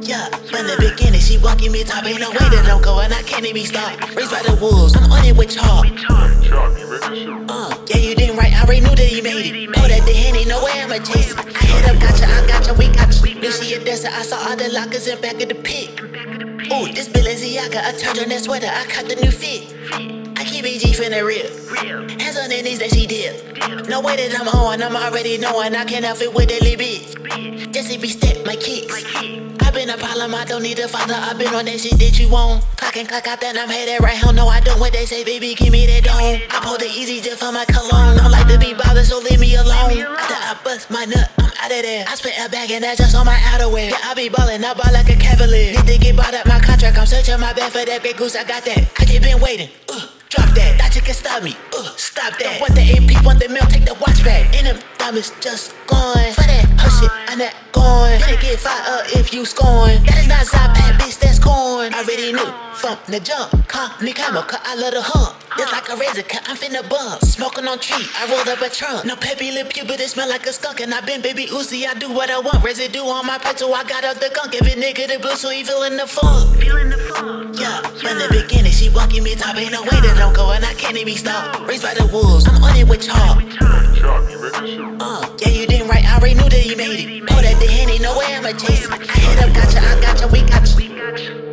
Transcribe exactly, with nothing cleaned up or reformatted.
Yeah, from the beginning, she won't give me top. Ain't no way that I'm going, I can't even stop. Raised by the wolves, I'm on it with Chop. Uh, yeah, you didn't right, I already knew that he made it. Oh, that the Henny, no way I'ma chase it. I hit up, gotcha, I gotcha, we got you. You see a desert, I saw all the lockers in back of the pit. Ooh, this Balenciaga, I turned on that sweater, I caught the new fit. I keep E G finna real. Hands on the knees that she did. No way that I'm on, I'm already knowing I can't help it with that little bitch. Jesse be step my kicks. I've been a problem, I don't need a father. I've been on that shit that you want. Clock and clock out, then I'm headed right home. No, I don't what they say, baby, give me that dome. I pulled it easy just for my cologne. Don't like to be bothered, so leave me alone. After I bust my nut, I'm out of there. I spent a bag and that's just on my outerwear. Yeah, I be ballin', I ball like a cavalier. Need to get bought up my contract, I'm searching my bed for that big goose, I got that. I just been waiting, uh. Drop that, that chick can stop me, uh, stop that. Don't want the A P, want the milk, take the watch back. And them diamonds just gone. For that, her shit, I'm not gone. Didn't get fired if you scorn. That is not Zapad, bitch, that's corn. Already knew from the jump. Call me camel, cause I love the hump. Just like a razor cut, I'm finna bump. Smoking on tree, I rolled up a trunk. No peppy lip you, but it smell like a skunk. And I been baby Uzi, I do what I want. Residue on my plate, so I got out the gunk. If it nigga the blue, so he feeling the funk. Feeling the funk. Yeah, from the beginning, she won't give me top. Ain't no way that I'm going, I can't even stop. Raised by the wolves, I'm on it with Chop. Uh, yeah, you didn't right, I already knew that he made it. Oh, that the Henny, no way I'ma chase it. I hit up, gotcha, I gotcha, we got you.